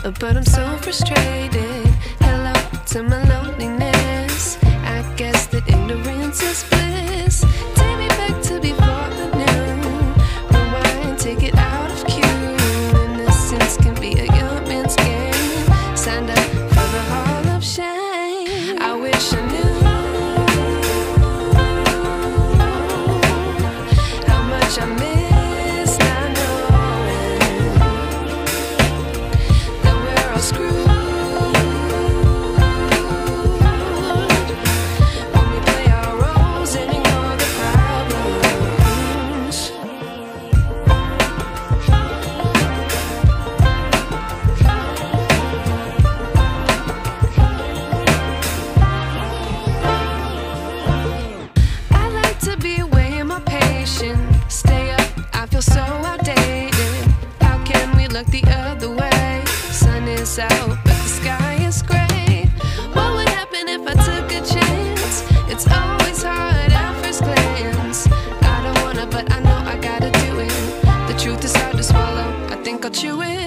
but I'm so frustrated. Hello to my loneliness. I guess that ignorance is bliss. Take me back to before the noon. Rewind, take it out of cue. Innocence can be a young man's game. Signed up for the hall of shame. I wish I knew how much I miss not knowing that we're all screwed. Stay up, I feel so outdated. How can we look the other way? Sun is out, but the sky is gray. What would happen if I took a chance? It's always hard at first glance. I don't wanna, but I know I gotta do it. The truth is hard to swallow, I think I'll chew it.